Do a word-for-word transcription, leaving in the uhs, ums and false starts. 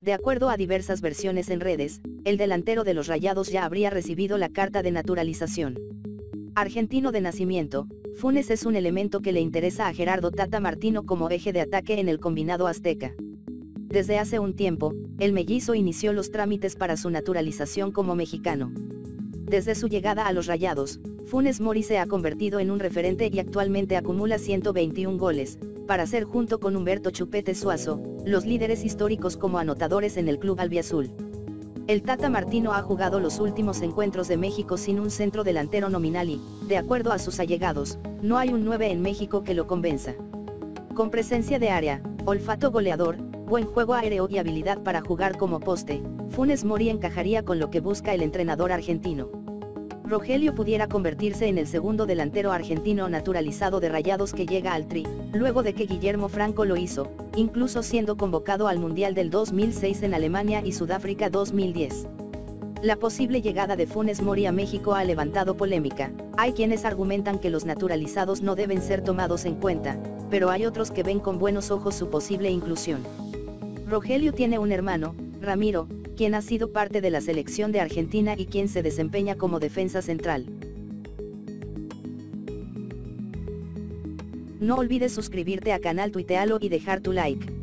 De acuerdo a diversas versiones en redes, el delantero de los Rayados ya habría recibido la carta de naturalización. Argentino de nacimiento, Funes es un elemento que le interesa a Gerardo Tata Martino como eje de ataque en el combinado azteca. Desde hace un tiempo, el mellizo inició los trámites para su naturalización como mexicano. Desde su llegada a los Rayados, Funes Mori se ha convertido en un referente y actualmente acumula ciento veintiún goles, para ser junto con Humberto Chupete Suazo, los líderes históricos como anotadores en el club albiazul. El Tata Martino ha jugado los últimos encuentros de México sin un centro delantero nominal y, de acuerdo a sus allegados, no hay un nueve en México que lo convenza. Con presencia de área, olfato goleador, buen juego aéreo y habilidad para jugar como poste, Funes Mori encajaría con lo que busca el entrenador argentino. Rogelio pudiera convertirse en el segundo delantero argentino naturalizado de Rayados que llega al Tri, luego de que Guillermo Franco lo hizo, incluso siendo convocado al Mundial del dos mil seis en Alemania y Sudáfrica dos mil diez. La posible llegada de Funes Mori a México ha levantado polémica. Hay quienes argumentan que los naturalizados no deben ser tomados en cuenta, pero hay otros que ven con buenos ojos su posible inclusión. Rogelio tiene un hermano, Ramiro, quien ha sido parte de la selección de Argentina y quien se desempeña como defensa central. No olvides suscribirte a canal Tuitealo y dejar tu like.